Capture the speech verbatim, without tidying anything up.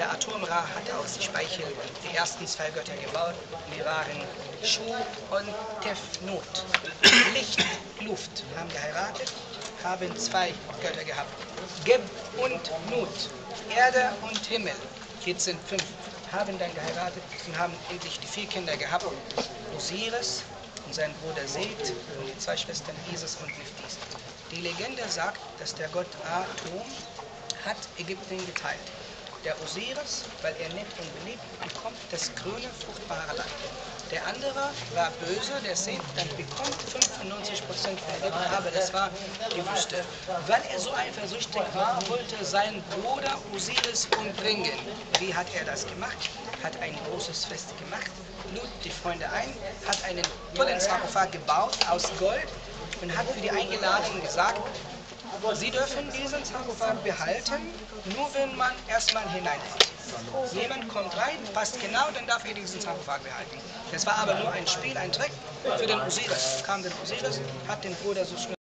Der Atom-Ra hatte aus dem Speichel die ersten zwei Götter gebaut. Die waren Shu und Tefnut. Licht, Luft haben geheiratet, haben zwei Götter gehabt. Geb und Nut, Erde und Himmel. Jetzt sind fünf, haben dann geheiratet und haben endlich die vier Kinder gehabt. Osiris und sein Bruder Seth und die zwei Schwestern Isis und Nephthys. Die Legende sagt, dass der Gott Atom hat Ägypten geteilt. Der Osiris, weil er nett und beliebt, bekommt das grüne, fruchtbare Land. Der andere war böse, der Seth, dann bekommt fünfundneunzig Prozent von Ägypten, aber das war die Wüste. Weil er so eifersüchtig war, wollte sein Bruder Osiris umbringen. Wie hat er das gemacht? Hat ein großes Fest gemacht, lud die Freunde ein, hat einen tollen Sarkophag gebaut aus Gold und hat für die Eingeladenen gesagt, sie dürfen diesen Sarkophag behalten, nur wenn man erstmal hineinpasst. Jemand kommt rein, passt genau, dann darf er diesen Sarkophag behalten. Das war aber nur ein Spiel, ein Trick für den Osiris. Kam der Osiris, hat den Bruder so schnell